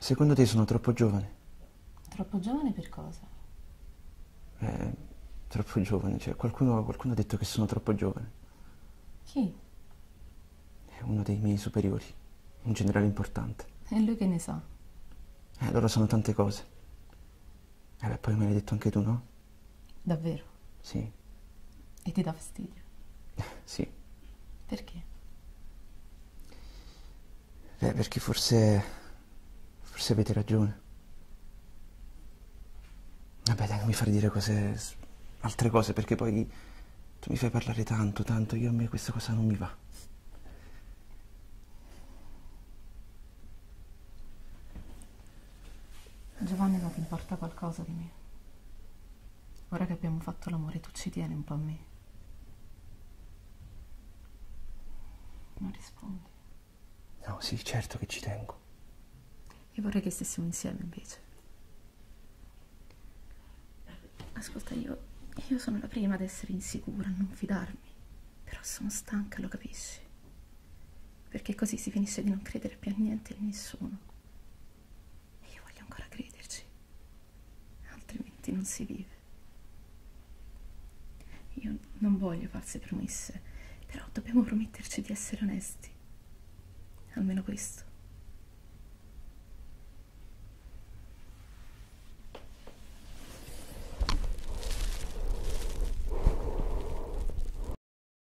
Secondo te sono troppo giovane? Troppo giovane per cosa? Eh, troppo giovane, cioè qualcuno ha detto che sono troppo giovane. Chi? È uno dei miei superiori, un generale importante. E lui che ne sa? Loro sanno tante cose. Beh, poi me l'hai detto anche tu, no? Davvero? Sì, E ti dà fastidio? sì. Perché? Perché forse avete ragione. Vabbè, dai, non mi fare dire altre cose, perché poi tu mi fai parlare tanto, tanto, io a me questa cosa non mi va. Giovanni, non ti importa qualcosa di me? Ora che abbiamo fatto l'amore, tu ci tieni un po' a me? Non rispondi. No, sì, certo che ci tengo. Io vorrei che stessimo insieme invece. Ascolta, io sono la prima ad essere insicura, a non fidarmi. Però sono stanca, lo capisci? Perché così si finisce di non credere più a niente e a nessuno. E io voglio ancora crederci, altrimenti non si vive. Io non voglio false promesse, però dobbiamo prometterci di essere onesti. Almeno questo.